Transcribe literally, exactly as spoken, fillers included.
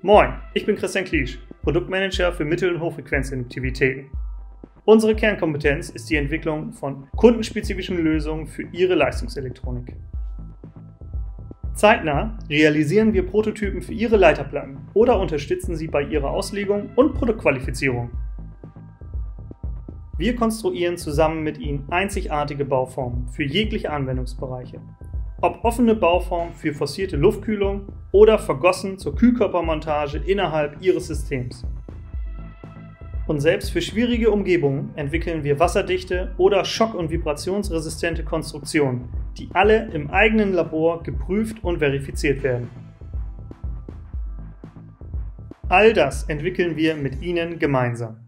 Moin, ich bin Christian Kliesch, Produktmanager für Mittel- und Hochfrequenzkonnektivitäten. Unsere Kernkompetenz ist die Entwicklung von kundenspezifischen Lösungen für Ihre Leistungselektronik. Zeitnah realisieren wir Prototypen für Ihre Leiterplatten oder unterstützen Sie bei Ihrer Auslegung und Produktqualifizierung. Wir konstruieren zusammen mit Ihnen einzigartige Bauformen für jegliche Anwendungsbereiche. Ob offene Bauform für forcierte Luftkühlung oder vergossen zur Kühlkörpermontage innerhalb Ihres Systems. Und selbst für schwierige Umgebungen entwickeln wir wasserdichte oder schock- und vibrationsresistente Konstruktionen, die alle im eigenen Labor geprüft und verifiziert werden. All das entwickeln wir mit Ihnen gemeinsam.